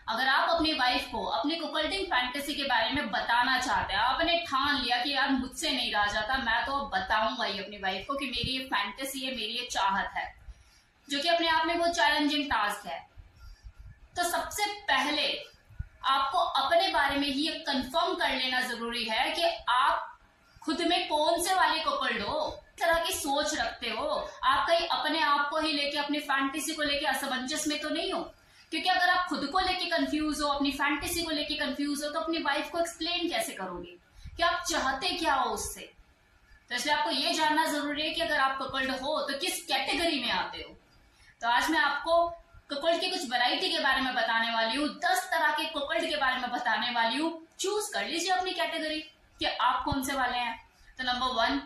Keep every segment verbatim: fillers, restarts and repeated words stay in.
अगर आप अपनी वाइफ को अपनी कुकल्डिंग फैंटेसी के बारे में बताना चाहते हैं, आपने ठान लिया कि यार मुझसे नहीं रहा जाता, मैं तो बताऊंगा ही अपनी वाइफ को कि मेरी ये फैंटेसी है, मेरी ये चाहत है, जो कि अपने आप में बहुत चैलेंजिंग टास्क है, तो सबसे पहले आपको अपने बारे में ही कंफर्म कर लेना जरूरी है कि आप खुद में कौन से वाले कपल्ड हो, इस तरह की सोच रखते हो। आप कहीं अपने आप को ही लेके, अपनी फैंटेसी को लेके असमंजस में तो नहीं हो, क्योंकि अगर आप खुद को लेके कंफ्यूज हो, अपनी फैंटेसी को लेके कंफ्यूज हो, तो अपनी वाइफ को एक्सप्लेन कैसे करोगे कि आप चाहते क्या हो उससे। तो इसलिए आपको ये जानना जरूरी है कि अगर आप कपल्ड हो तो किस कैटेगरी में आते हो। तो आज मैं आपको कपल्ड की कुछ वैरायटी के बारे में बताने वाली हूँ, दस तरह के कपल्ड के बारे में बताने वाली हूँ। चूज कर लीजिए अपनी कैटेगरी कि आप कौन से वाले हैं। तो नंबर वन,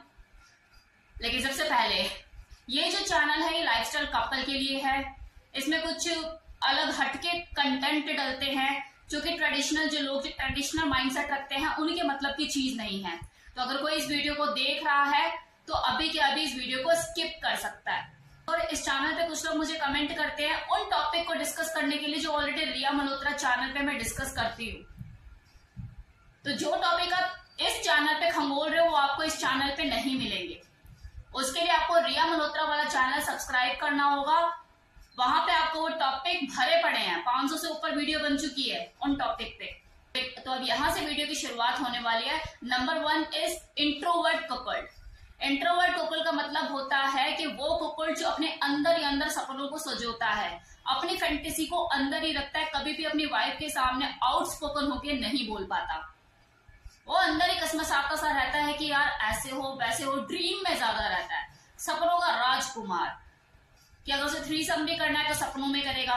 लेकिन सबसे पहले ये जो चैनल है ये लाइफस्टाइल कपल के लिए है। इसमें कुछ अलग हटके कंटेंट डलते हैं जो कि ट्रेडिशनल, जो लोग जो ट्रेडिशनल माइंडसेट रखते हैं उनके मतलब की चीज नहीं है। तो अगर कोई इस वीडियो को देख रहा है तो अभी के अभी इस वीडियो को स्किप कर सकता है। और इस चैनल पे कुछ लोग मुझे कमेंट करते हैं उन टॉपिक को डिस्कस करने के लिए जो ऑलरेडी रिया मल्होत्रा चैनल पे मैं डिस्कस करती हूँ। तो जो टॉपिक आप इस चैनल पे खंगोल रहे हो वो आपको इस चैनल पे नहीं मिलेंगे। उसके लिए आपको रिया मल्होत्रा वाला चैनल सब्सक्राइब करना होगा। वहां पे आपको वो टॉपिक भरे पड़े हैं, पांच सौ से ऊपर वीडियो बन चुकी है उन टॉपिक पे। तो अब यहाँ से वीडियो की शुरुआत होने वाली है। Number one is introvert couple. Introvert couple का मतलब होता है कि वो कपल जो अपने अंदर ही अंदर सपनों को सजोता है, अपनी फैंटेसी को अंदर ही रखता है, कभी भी अपनी वाइफ के सामने आउटस्पोकन होके नहीं बोल पाता। वो अंदर ही कसमसाता सा रहता है कि यार ऐसे हो वैसे हो, ड्रीम में ज्यादा रहता है, सपनों का राजकुमार। कि अगर उसे थ्रीसम भी करना है तो सपनों में करेगा।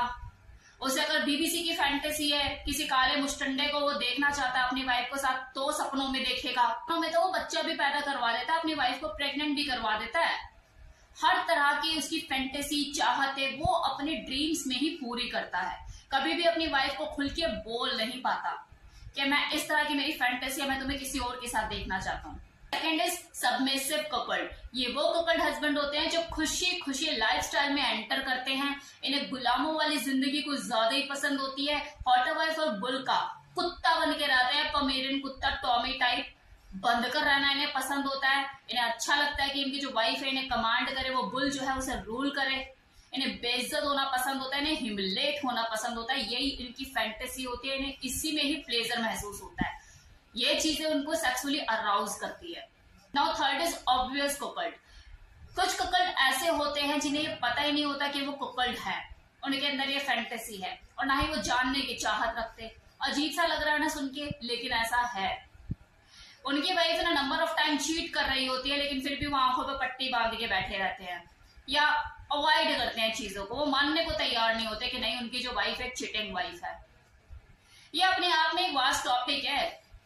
उसे अगर बीबीसी की फैंटेसी है, किसी काले मुस्टंडे को वो देखना चाहता है अपनी वाइफ के साथ, तो सपनों में देखेगा। सपनों में तो वो बच्चा भी पैदा करवा देता है, अपनी वाइफ को प्रेग्नेंट भी करवा देता है। हर तरह की उसकी फैंटेसी, चाहते वो अपने ड्रीम्स में ही पूरी करता है। कभी भी अपनी वाइफ को खुल के बोल नहीं पाता कि मैं इस तरह की मेरी फैंटेसी है, मैं तुम्हें किसी और के साथ देखना चाहता हूँ। Second is submissive couple. ये वो कपल हस्बैंड होते हैं जो खुशी खुशी लाइफस्टाइल में एंटर करते हैं। इन्हें गुलामों वाली जिंदगी कुछ ज्यादा ही पसंद होती है। हॉट वाइफ और बुल का कुत्ता बन के रहते हैं, पमेरियन कुत्ता, टॉमी टाइप बंद कर रहना इन्हें पसंद होता है। इन्हें अच्छा लगता है कि इनकी जो वाइफ है इन्हें कमांड करे, वो बुल जो है उसे रूल करे। इन्हें बेइज्जत होना पसंद होता है, इन्हें ह्यूमिलेट होना पसंद होता है। यही इनकी फैंटेसी होती है, इन्हें इसी में ही प्लेजर महसूस होता है। ये चीजें उनको सेक्सुअली अराउज करती है। Now third is obvious coupled. कुछ कपल्ड ऐसे होते हैं जिन्हें ये पता ही नहीं होता कि वो कपल्ड है, उनके अंदर ये फैंटेसी है और ना ही वो जानने की चाहत रखते। अजीब सा लग रहा है ना सुन के, लेकिन ऐसा है। उनकी वाइफ ना नंबर ऑफ टाइम चीट कर रही होती है, लेकिन फिर भी वो आंखों पे पट्टी बांध के बैठे रहते हैं या अवॉइड करते हैं चीजों को। वो मानने को तैयार नहीं होते कि नहीं, उनकी जो वाइफ एक चीटिंग वाइफ है। ये अपने आप में एक वास्ट टॉपिक है।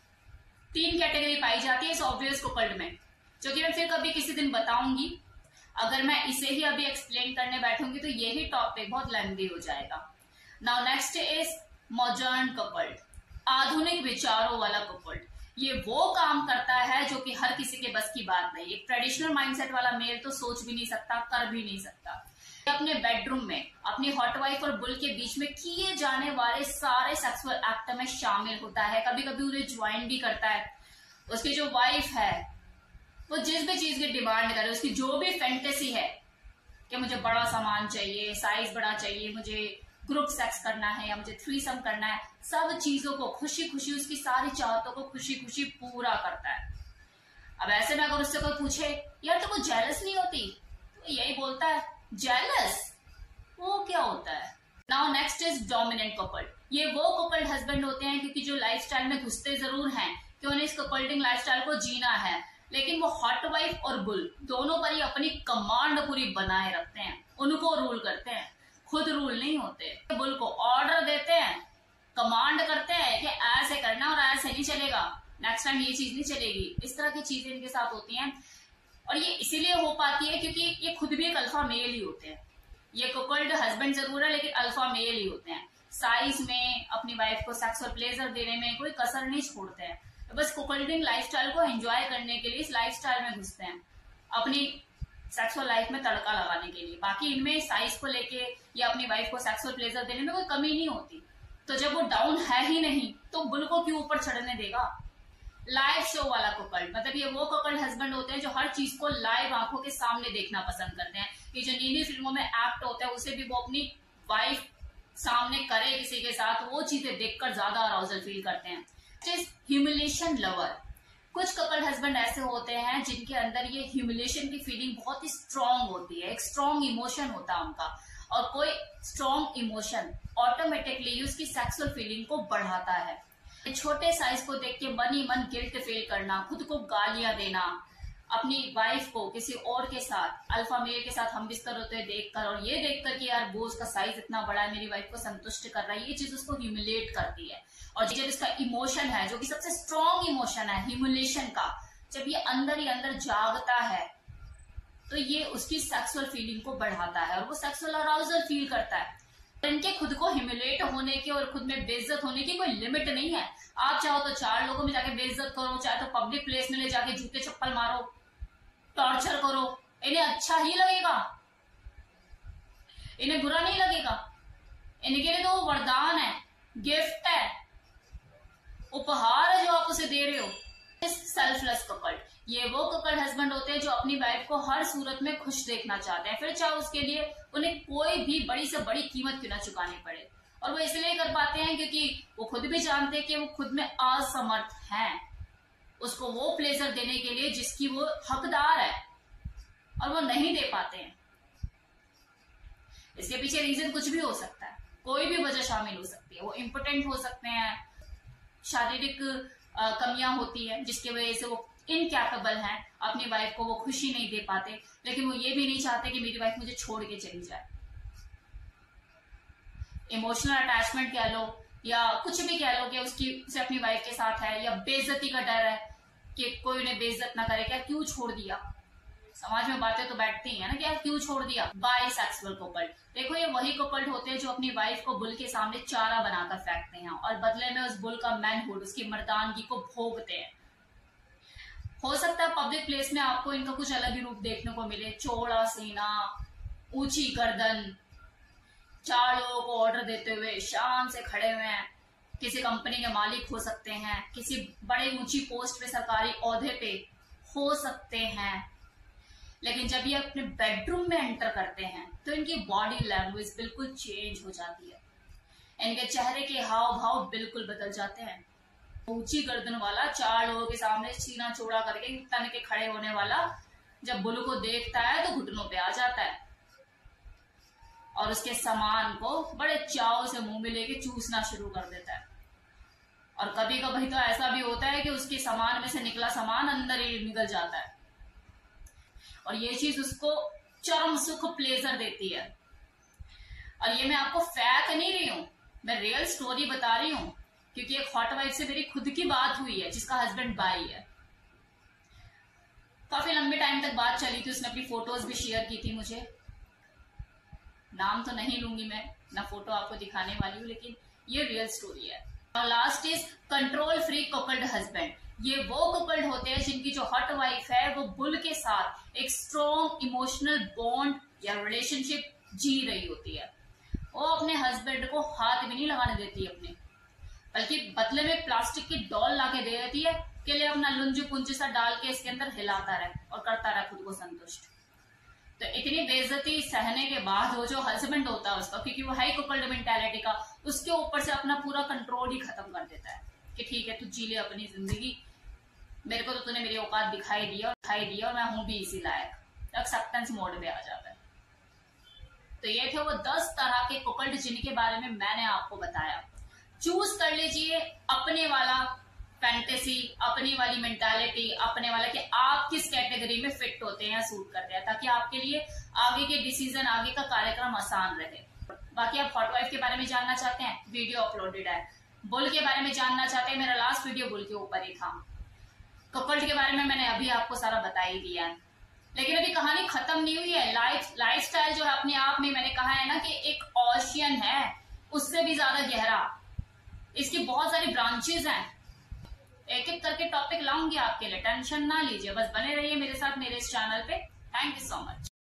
तीन कैटेगरी पाई जाती है इस ऑब्वियस कपल्ड में, जो कि मैं फिर कभी किसी दिन बताऊंगी। अगर मैं इसे ही अभी एक्सप्लेन करने बैठूंगी तो यही टॉपिक बहुत लेंथी हो जाएगा। Now next is modern coupled, आधुनिक विचारों वाला कपल्ड। ये वो काम करता है जो कि हर किसी के बस की बात नहीं। एक ट्रेडिशनल माइंडसेट वाला मेल तो सोच भी नहीं सकता, कर भी नहीं सकता। अपने बेडरूम में अपनी हॉट वाइफ और बुल के बीच में किए जाने वाले सारे सेक्सुअल एक्ट में शामिल होता है। कभी कभी उन्हें ज्वाइन भी करता है। उसकी जो वाइफ है वो जिस भी चीज की डिमांड करे, उसकी जो भी फैंटेसी है कि मुझे बड़ा सामान चाहिए, साइज बड़ा चाहिए, मुझे ग्रुप सेक्स करना है या मुझे थ्रीसम करना है, सब चीजों को खुशी खुशी, उसकी सारी चाहतों को खुशी खुशी पूरा करता है। अब ऐसे में अगर उससे कोई पूछे यार तो कुछ जेलस नहीं होती, तो यही बोलता है जेलस वो क्या होता है। Now next is dominant couple. ये वो कपल्ड हस्बैंड होते हैं क्योंकि जो लाइफस्टाइल में घुसते जरूर हैं कि उन्हें इस कपल्डिंग लाइफस्टाइल को जीना है, लेकिन वो हॉट वाइफ और बुल दोनों पर ही अपनी कमांड पूरी बनाए रखते हैं, उनको रूल करते हैं, खुद रूल नहीं होते। बुल को ऑर्डर देते हैं, कमांड करते हैं कि ऐसे करना और ऐसे नहीं चलेगा, नेक्स्ट टाइम ये चीज नहीं चलेगी। इस तरह की चीजें इनके साथ होती हैं और ये इसीलिए हो पाती है क्योंकि ये खुद भी एक अल्फा मेल ही होते हैं। ये कपल्ड हस्बैंड जरूर है लेकिन अल्फा मेल ही होते हैं। साइज में, अपनी वाइफ को सेक्सुअल प्लेजर देने में कोई कसर नहीं छोड़ते हैं। तो बस कपल्डिंग लाइफस्टाइल को एंजॉय करने के लिए इस लाइफस्टाइल में घुसते हैं, अपनी सेक्सुअल लाइफ में तड़का लगाने के लिए। बाकी इनमें साइज को लेके या अपनी वाइफ को सेक्सुअल प्लेजर देने में कोई कमी नहीं होती। तो जब वो डाउन है ही नहीं तो बुल को क्यों ऊपर चढ़ने देगा। लाइव शो वाला कपल, मतलब ये वो कपल हस्बैंड होते हैं जो हर चीज को लाइव आंखों के सामने देखना पसंद करते हैं। कि जो नीली फिल्मों में एक्ट होता है उसे भी वो अपनी वाइफ सामने करे किसी के साथ, वो चीजें देखकर ज्यादा अराउजल फील करते हैं। ह्यूमिलेशन लवर, कुछ कपल हस्बैंड ऐसे होते हैं जिनके अंदर ये ह्यूमिलेशन की फीलिंग बहुत ही स्ट्रांग होती है, एक स्ट्रांग इमोशन होता है उनका, और कोई स्ट्रांग इमोशन ऑटोमेटिकली उसकी सेक्सुअल फीलिंग को बढ़ाता है। छोटे साइज को देख के मन ही मन गिल्ट फील करना, खुद को गालियां देना, अपनी वाइफ को किसी और के साथ, अल्फा मेल के साथ हम बिस्तर होते देखकर, और ये देखकर कि यार वो उसका साइज इतना बड़ा है, मेरी वाइफ को संतुष्ट कर रहा है, ये चीज उसको ह्यूमिलेट करती है। और जब इसका इमोशन है जो कि सबसे स्ट्रॉन्ग इमोशन है ह्यूमिलेशन का, जब ये अंदर ही अंदर जागता है तो ये उसकी सेक्सुअल फीलिंग को बढ़ाता है और वो सेक्सुअल अराउजल फील करता है। इनके खुद को ह्यूमिलेट होने की और खुद में बेइज्जत होने की कोई लिमिट नहीं है। आप चाहो तो चार लोगों में जाके बेइज्जत करो, चाहे तो पब्लिक प्लेस में ले जाके जूते चप्पल मारो, टॉर्चर करो, इन्हें अच्छा ही लगेगा, इन्हें बुरा नहीं लगेगा। इनके लिए तो वो वरदान है, गिफ्ट है, उपहार है जो आप उसे दे रहे हो। सेल्फलेस कपल, ये वो कपल हस्बैंड होते हैं जो अपनी वाइफ को हर सूरत में खुश देखना चाहते हैं, फिर चाहे उसके लिए उन्हें कोई भी बड़ी से बड़ी कीमत क्यों ना चुकानी पड़े। और वो इसलिए कर पाते हैं क्योंकि वो खुद भी जानते हैं कि वो खुद में असमर्थ हैं उसको वो प्लेजर देने के लिए जिसकी वो हकदार है, और वो नहीं दे पाते हैं। इसके पीछे रीजन कुछ भी हो सकता है, कोई भी वजह शामिल हो सकती है। वो इम्पोर्टेंट हो सकते हैं, शारीरिक कमियां होती है जिसकी वजह से वो इनकैपेबल हैं, अपनी वाइफ को वो खुशी नहीं दे पाते, लेकिन वो ये भी नहीं चाहते कि मेरी वाइफ मुझे छोड़ के चली जाए। इमोशनल अटैचमेंट कह लो या कुछ भी कह लो कि उसकी उसे अपनी वाइफ के साथ है, या बेइज्जती का डर है कि कोई उन्हें बेइज्जत ना करे, क्या क्यों छोड़ दिया। समाज में बातें तो बैठती हैं ना, क्या क्यों छोड़ दिया। बाइसेक्सुअल कपल, देखो ये वही कपल होते हैं जो अपनी वाइफ को बुल के सामने चारा बनाकर फेंकते हैं और बदले में उस बुल का मैनहुड, उसकी मर्दानगी को भोगते हैं। हो सकता है पब्लिक प्लेस में आपको इनका कुछ अलग ही रूप देखने को मिले, चौड़ा सीना, ऊंची गर्दन, चार लोगों को ऑर्डर देते हुए शान से खड़े हुए हैं, किसी कंपनी के मालिक हो सकते हैं, किसी बड़े ऊंची पोस्ट पे सरकारी ओहदे पे हो सकते हैं, लेकिन जब ये अपने बेडरूम में एंटर करते हैं तो इनकी बॉडी लैंग्वेज बिल्कुल चेंज हो जाती है, इनके चेहरे के हाव भाव बिल्कुल बदल जाते हैं। ऊंची गर्दन वाला, चार लोगों के सामने सीना चौड़ा करके तन के खड़े होने वाला, जब बुल को देखता है तो घुटनों पे आ जाता है और उसके सामान को बड़े चाव से मुंह में लेके चूसना शुरू कर देता है। और कभी कभी तो ऐसा भी होता है कि उसके सामान में से निकला सामान अंदर ही निकल जाता है, और ये चीज उसको चरम सुख प्लेजर देती है। और ये मैं आपको फैक्ट नहीं रही हूं, मैं रियल स्टोरी बता रही हूं, क्योंकि एक हॉट वाइफ से मेरी खुद की बात हुई है जिसका हस्बैंड बाई है। काफी लंबे टाइम तक बात चली थी, उसने अपनी फोटोज भी शेयर की थी मुझे, नाम तो नहीं लूंगी मैं, ना फोटो आपको दिखाने वाली हूँ, लेकिन ये रियल स्टोरी है। और last is control free coupled husband, ये वो कपल्ड होते हैं जिनकी जो हॉट वाइफ है वो बुल के साथ एक स्ट्रॉन्ग इमोशनल बॉन्ड या रिलेशनशिप जी रही होती है। वो अपने हस्बैंड को हाथ भी नहीं लगाने देती अपने, बल्कि बदले में प्लास्टिक की डॉल लाके दे देती है के लिए अपना लुंज पुंज सा डाल के इसके अंदर हिलाता रहे और करता रहे खुद को संतुष्ट। तो इतनी बेइज्जती सहने के बाद वो जो हस्बैंड होता है उसका, क्योंकि वो हाई कपल्ड मेंटालिटी का, उसके ऊपर से अपना पूरा कंट्रोल ही खत्म कर देता है कि ठीक है तू जी ले अपनी जिंदगी, मेरे को तो तूने मेरी औकात दिखाई दी और दिखाई दी और मैं हूं भी इसी लायक, एक्सेप्टेंस मोड में आ जाता है। तो ये थे वो दस तरह के कपल्ड जिनके बारे में मैंने आपको बताया। चूज कर लीजिए अपने वाला फैंटेसी, अपनी वाली मेंटालिटी, अपने वाला कि आप किस कैटेगरी में फिट होते हैं या सूट करते हैं, ताकि आपके लिए आगे के डिसीजन, आगे का कार्यक्रम आसान रहे। बाकी आप हॉट वाइफ के बारे में जानना चाहते हैं, वीडियो अपलोडेड है। बुल के बारे में जानना चाहते हैं, मेरा लास्ट वीडियो बुल के ऊपर ही था। कपल्ड के बारे में मैंने अभी आपको सारा बता ही दिया है, लेकिन अभी कहानी खत्म नहीं हुई है। लाइफ लाइफस्टाइल जो है अपने आप में, मैंने कहा है ना कि एक ओशियन है, उससे भी ज्यादा गहरा, इसकी बहुत सारी ब्रांचेस हैं। एक एक करके टॉपिक लाऊंगी आपके लिए, टेंशन ना लीजिए, बस बने रहिए मेरे साथ मेरे इस चैनल पे। Thank you so much.